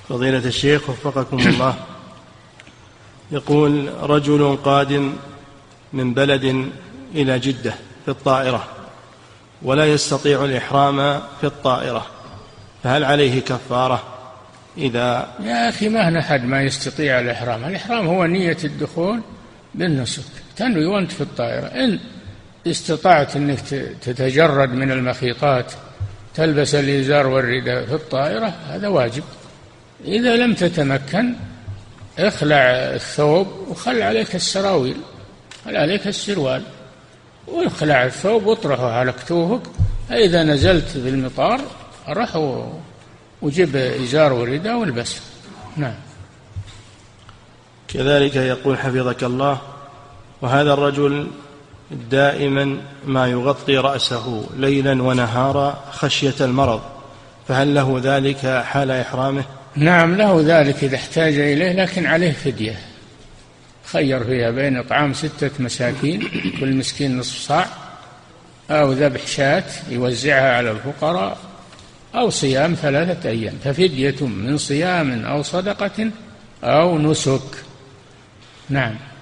فضيلة الشيخ وفقكم الله، يقول رجل قادم من بلد إلى جدة في الطائرة ولا يستطيع الإحرام في الطائرة، فهل عليه كفارة؟ إذا يا أخي ما أحد ما يستطيع الإحرام. الإحرام هو نية الدخول بالنسك، تنوي وأنت في الطائرة. إن استطعت أنك تتجرد من المخيطات، تلبس الإزار والرداء في الطائرة، هذا واجب. إذا لم تتمكن اخلع الثوب وخل عليك السراويل، خل عليك السروال واخلع الثوب واطرحه على كتوفك. فإذا نزلت بالمطار رح وجب إزار ورداء والبسه. نعم. كذلك يقول حفظك الله، وهذا الرجل دائما ما يغطي رأسه ليلا ونهارا خشية المرض، فهل له ذلك حال إحرامه؟ نعم له ذلك إذا احتاج إليه، لكن عليه فدية، خير فيها بين إطعام 6 مساكين كل مسكين نصف صاع، أو ذبح شاة يوزعها على الفقراء، أو صيام 3 أيام، ففدية من صيام أو صدقة أو نسك. نعم.